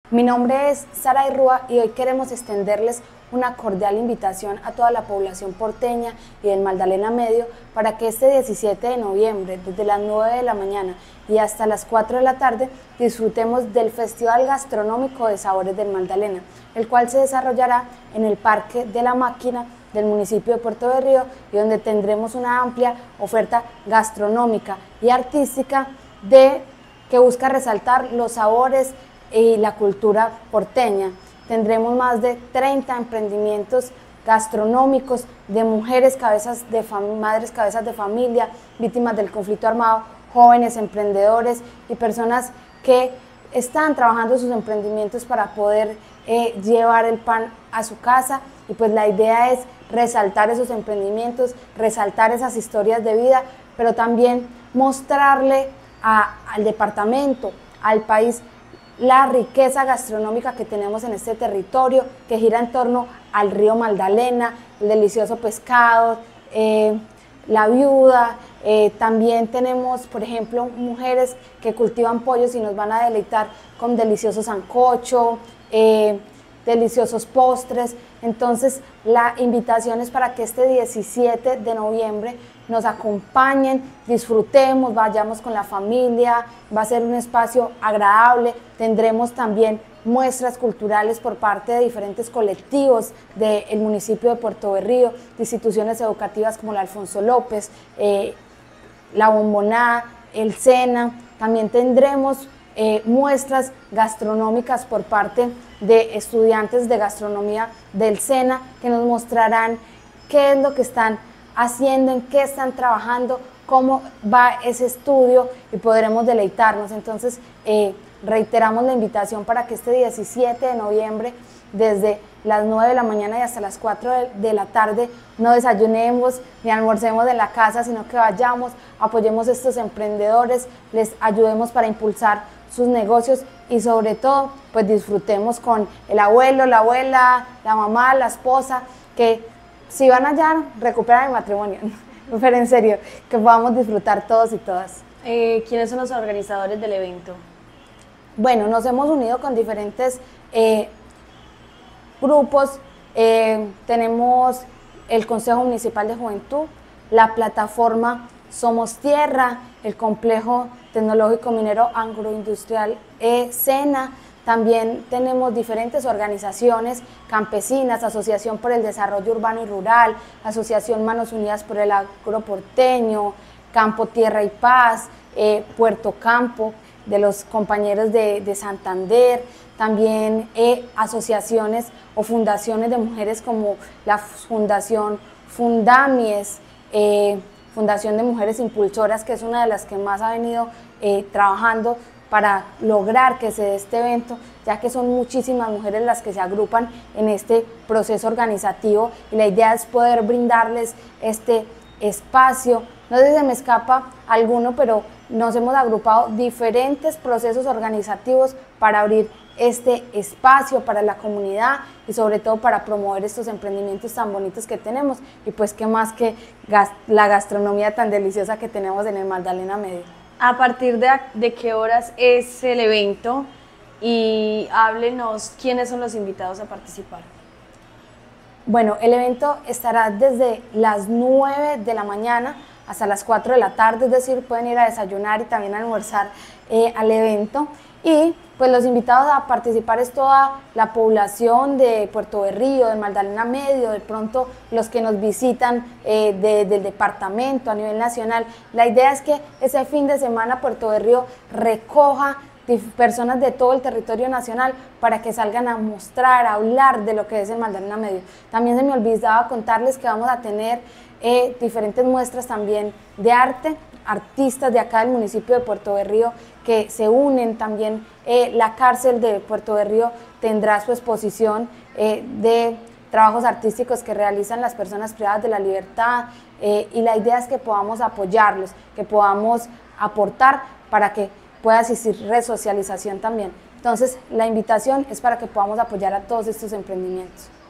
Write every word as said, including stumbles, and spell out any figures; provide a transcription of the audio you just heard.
Mi nombre es Sara Irrúa y hoy queremos extenderles una cordial invitación a toda la población porteña y del Magdalena Medio para que este diecisiete de noviembre, desde las nueve de la mañana y hasta las cuatro de la tarde, disfrutemos del Festival Gastronómico de Sabores del Magdalena, el cual se desarrollará en el Parque de la Máquina del municipio de Puerto Berrío y donde tendremos una amplia oferta gastronómica y artística de, que busca resaltar los sabores y la cultura porteña. Tendremos más de treinta emprendimientos gastronómicos de mujeres cabezas de madres cabezas de familia, víctimas del conflicto armado, jóvenes emprendedores y personas que están trabajando sus emprendimientos para poder eh, llevar el pan a su casa, y pues la idea es resaltar esos emprendimientos, resaltar esas historias de vida, pero también mostrarle a, al departamento, al país, la riqueza gastronómica que tenemos en este territorio, que gira en torno al río Magdalena, el delicioso pescado, eh, la viuda. Eh, también tenemos, por ejemplo, mujeres que cultivan pollos y nos van a deleitar con delicioso sancocho, eh, deliciosos postres. Entonces la invitación es para que este diecisiete de noviembre nos acompañen, disfrutemos, vayamos con la familia, va a ser un espacio agradable. Tendremos también muestras culturales por parte de diferentes colectivos del municipio de Puerto Berrío, de instituciones educativas como la Alfonso López, eh, la Bombonada, el SENA. También tendremos eh, muestras gastronómicas por parte de estudiantes de gastronomía del SENA que nos mostrarán qué es lo que están haciendo, en qué están trabajando, cómo va ese estudio, y podremos deleitarnos. Entonces eh, reiteramos la invitación para que este diecisiete de noviembre, desde las nueve de la mañana y hasta las cuatro de la tarde, no desayunemos ni almorcemos en la casa, sino que vayamos, apoyemos a estos emprendedores, les ayudemos para impulsar sus negocios y sobre todo pues disfrutemos con el abuelo, la abuela, la mamá, la esposa, que si van allá recuperan el matrimonio, pero en serio, que podamos disfrutar todos y todas. Eh, ¿Quiénes son los organizadores del evento? Bueno, nos hemos unido con diferentes eh, grupos. Eh, tenemos el Consejo Municipal de Juventud, la plataforma Somos Tierra, el Complejo Tecnológico Minero Agroindustrial eh, SENA. También tenemos diferentes organizaciones campesinas, Asociación por el Desarrollo Urbano y Rural, Asociación Manos Unidas por el Agroporteño, Campo, Tierra y Paz, eh, Puerto Campo, de los compañeros de, de Santander. También eh, asociaciones o fundaciones de mujeres como la Fundación Fundamies, eh, Fundación de Mujeres Impulsoras, que es una de las que más ha venido eh, trabajando para lograr que se dé este evento, ya que son muchísimas mujeres las que se agrupan en este proceso organizativo, y la idea es poder brindarles este espacio. No sé si se me escapa alguno, pero nos hemos agrupado diferentes procesos organizativos para abrir este espacio para la comunidad y sobre todo para promover estos emprendimientos tan bonitos que tenemos, y pues qué más que gas la gastronomía tan deliciosa que tenemos en el Magdalena Medio. ¿A partir de, de qué horas es el evento? Y háblenos quiénes son los invitados a participar. Bueno, el evento estará desde las nueve de la mañana hasta las cuatro de la tarde, es decir, pueden ir a desayunar y también a almorzar eh, al evento. Y pues los invitados a participar es toda la población de Puerto Berrío, del Magdalena Medio, de pronto los que nos visitan eh, de, del departamento a nivel nacional. La idea es que ese fin de semana Puerto Berrío recoja personas de todo el territorio nacional para que salgan a mostrar, a hablar de lo que es el Magdalena Medio. También se me olvidaba contarles que vamos a tener eh, diferentes muestras también de arte, artistas de acá del municipio de Puerto Berrío que se unen también. Eh, la cárcel de Puerto Berrío tendrá su exposición eh, de trabajos artísticos que realizan las personas privadas de la libertad, eh, y la idea es que podamos apoyarlos, que podamos aportar para que pueda existir resocialización también. Entonces la invitación es para que podamos apoyar a todos estos emprendimientos.